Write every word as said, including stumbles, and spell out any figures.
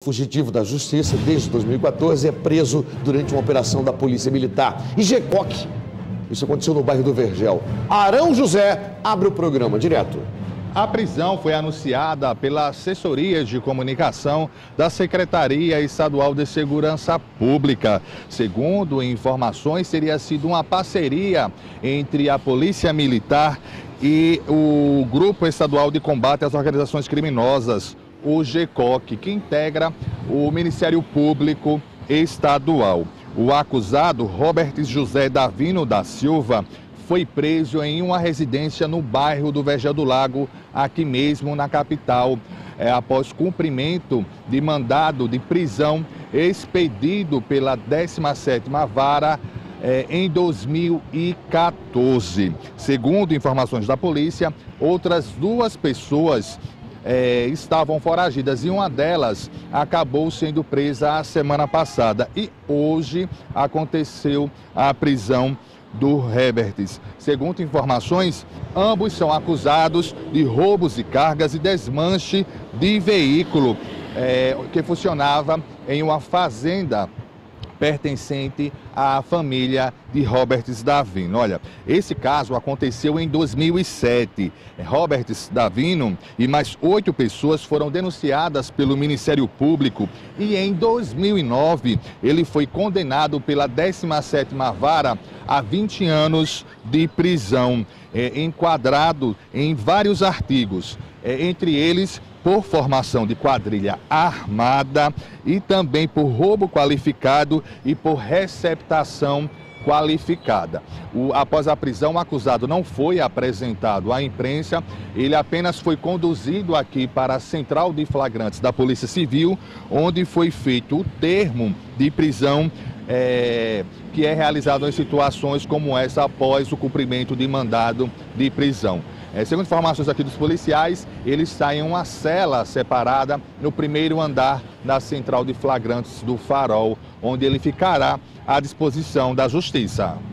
Fugitivo da Justiça desde dois mil e quatorze, é preso durante uma operação da Polícia Militar. E Gecoque, isso aconteceu no bairro do Vergel. Arão José abre o programa direto. A prisão foi anunciada pela Assessoria de Comunicação da Secretaria Estadual de Segurança Pública. Segundo informações, teria sido uma parceria entre a Polícia Militar e o Grupo Estadual de Combate às Organizações Criminosas, o Gecoque, que integra o Ministério Público Estadual. O acusado, Robert José Davino da Silva, foi preso em uma residência no bairro do Vergel do Lago, aqui mesmo na capital, é, após cumprimento de mandado de prisão expedido pela décima sétima Vara é, em dois mil e quatorze. Segundo informações da polícia, outras duas pessoas É, estavam foragidas e uma delas acabou sendo presa a semana passada. E hoje aconteceu a prisão do Heberts. Segundo informações, ambos são acusados de roubos de cargas e desmanche de veículo é, que funcionava em uma fazenda pertencente à família de Robert Davino. Olha, esse caso aconteceu em dois mil e sete. Robert Davino e mais oito pessoas foram denunciadas pelo Ministério Público e em dois mil e nove ele foi condenado pela décima sétima Vara a vinte anos de prisão, é, enquadrado em vários artigos, é, entre eles por formação de quadrilha armada e também por roubo qualificado e por receptação qualificada. O, após a prisão, o acusado não foi apresentado à imprensa, ele apenas foi conduzido aqui para a Central de Flagrantes da Polícia Civil, onde foi feito o termo de prisão é, que é realizado em situações como essa após o cumprimento de mandado de prisão. É, segundo informações aqui dos policiais, ele está em uma cela separada no primeiro andar da Central de Flagrantes do Farol, onde ele ficará à disposição da Justiça.